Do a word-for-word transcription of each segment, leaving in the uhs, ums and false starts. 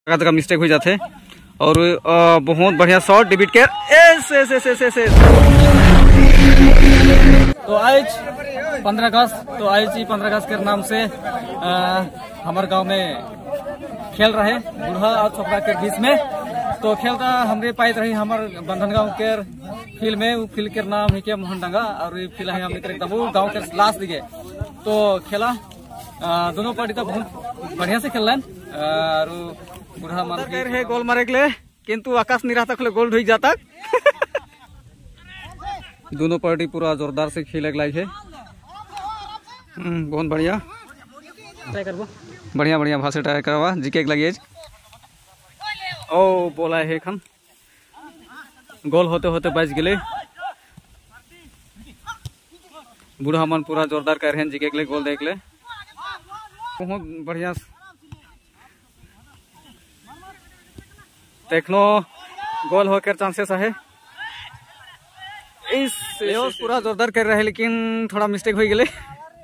का मिस्टेक हो जाते और आ, बहुत बढ़िया शॉट डेविड केयर एस एस एस एस एस एस। तो आज पंद्रह अगस्त तो आज ही पंद्रह अगस्त के नाम से हमारे गांव में खेल रहे बूढ़ा और छोकरा के बीच में। तो खेलता हमरे पाई रही हमारे बंधन गांव के फील्ड में। वो फील्ड के नाम है क्या मोहन डांगा और ये फील्ड है हमने वो गांव के लास्ट दिखे। तो खेला आ, दोनों पार्टी तो बहुत बढ़िया से खेल और बूढ़ा मान है गोल मारे के लिए किंतु आकाश नहीं रहता गोल ढुक जाता। दोनों पार्टी पूरा जोरदार से खेले के लायक है। बहुत बढ़िया ट्राई करबो बढ़िया बढ़िया भाषा ट्राई करवा जीके के लगे। ओ बोला है खन गोल होते होते बच गए। बूढ़ा मन पूरा जोरदार कर रहे हैं जीके के लिए गोल देख ले। बहुत बढ़िया देखनो गोल होकर चांसेस है। इस पूरा जोरदार कर रहे हैं लेकिन थोड़ा मिस्टेक हो गए।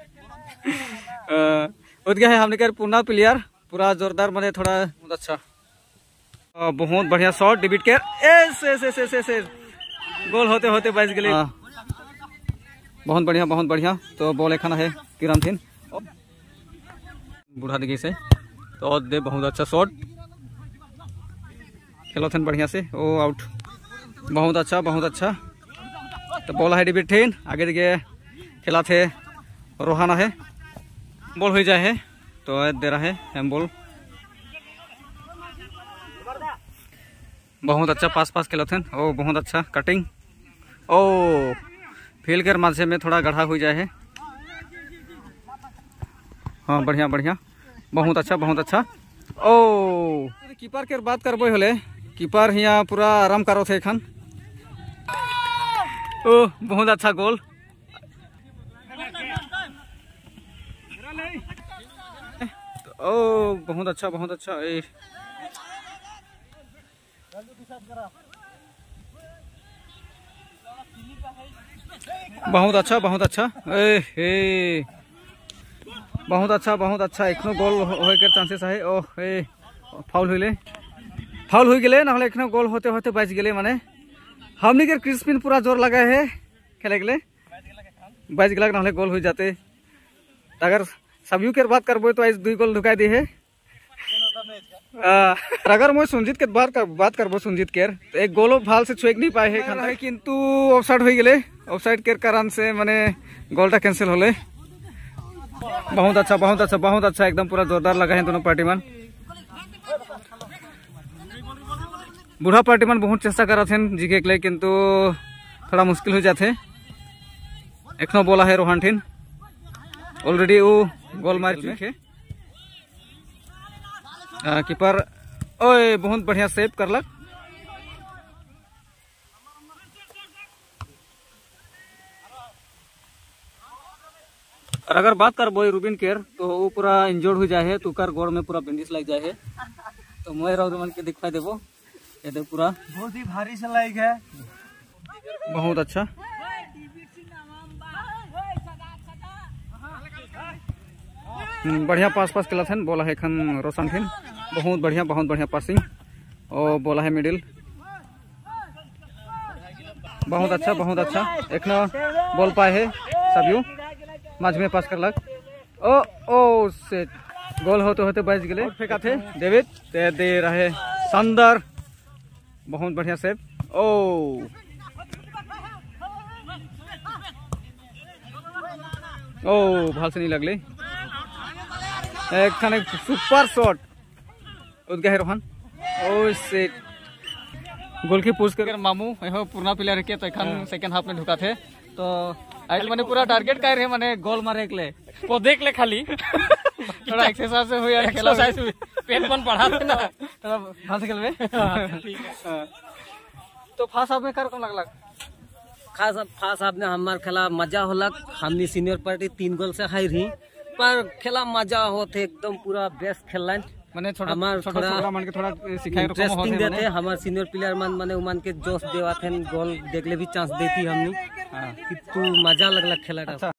उठ गया है हमने कर पूर्णा प्लेयर पूरा जोरदार बने थोड़ा बहुत अच्छा आ, बहुत बढ़िया शॉट डेविड केयर एस एस एस एस एस एस गोल होते होते बच गए। बहुत बढ़िया बहुत बढ़िया। तो बॉल एक है किरण थीन बूढ़ा दिखे से तो दे बहुत अच्छा शॉट खेलो थे बढ़िया से। ओ आउट बहुत अच्छा बहुत अच्छा। तो बॉल है डेविड थीन आगे दिखे खेला थे रोहाना है बॉल हो जाए है तो दे रहा है हैम बॉल। बहुत अच्छा पास पास खेलो थे। ओ बहुत अच्छा कटिंग ओ फील्ड के माझे में थोड़ा गढ़ा हो जाए है। हाँ बढ़िया बढ़िया बहुत अच्छा बहुत अच्छा। ओ कीपर के बात करबो हले कीपर यहाँ पूरा आराम करो थे एखन। ओ बहुत अच्छा गोल। ओ बहुत अच्छा बहुत अच्छा। ए बहुत अच्छा बहुत अच्छा। ए हे बहुत अच्छा बहुत अच्छा। एखनो गोल होए के चांसेस है। ओ ए फाउल होइले फाउल हो गए ना एखनो गोल होते होते बच गए। माने हमने के क्रिस्पिन पूरा जोर लगा है खेले के लिए बच गलक ना गोल हो जाते। अगर सभी के बात करबो तो आज दुई गोल ढुका दी है। अगर मैं सुनजीत के बात कर बात करबो सुनजीत के तो एक गोलो भाल से छुएक नहीं पाए है किंतु ऑफसाइड हो गए। ऑफसाइड के कारण से माने गोलटा कैंसिल होले। बहुत अच्छा बहुत अच्छा बहुत अच्छा एकदम पूरा जोरदार लगा है दोनों पार्टी मन। बूढ़ा पार्टी मन बहुत चेष्टा करा थे जीके के लिए किंतु थोड़ा मुश्किल हो जाते। एखनो बोला है रोहन ठीन ऑलरेडी वो गोल मार चुके। कीपर ओए बहुत बढ़िया सेव करलक। और अगर बात कर बोई रूबिन केयर तो वो पूरा इंजर्ड हो जाए है तो कर गोड़ में पूरा बैंडेज लग जाए है। तो मैं मन के दिखा देवो ये तो पूरा बहुत ही भारी से लाइक है। बहुत अच्छा बढ़िया पास पास खेला थे बोला है खन रोशन थिन बहुत बढ़िया बहुत बढ़िया पासिंग और बोला है मिडिल बहुत अच्छा बहुत अच्छा। एक ना बॉल पाए है सभी माझ में पास करलक। ओ ओ से गोल होते होते बच गए। फेंका थे डेविड ते दे रहे शानदार बहुत बढ़िया सेव। ओ ओ भाल से नहीं लगले एक खाने सुपर शॉट उठ गया है रोहन। ओ से गोल की पुश कर मामू यह पूर्णा प्लेयर के तो एखन सेकंड हाफ में ढुका थे। तो आज मैंने पूरा टारगेट कर रहे माने गोल मारे के लिए को देख ले खाली थोड़ा एक्सरसाइज हो यार खेला साइज पेन पन पढ़ा ना थोड़ा भाल से खेलबे। तो फास्ट हाफ में कर कम लगलक खास फास्ट हाफ में हमार खेला मजा होलक। हमनी सीनियर पार्टी तीन गोल से हार रही पर खेला मजा होते एकदम पूरा बेस्ट खेलन माने थोड़ा हमार थोड़ा मन के थोड़ा सिखाए इंटरेस्टिंग देते हमार सीनियर प्लेयर मन माने उमान के जोश देवा थे गोल देखले भी चांस देती हमनी। हाँ। तू मजा लगला खेला।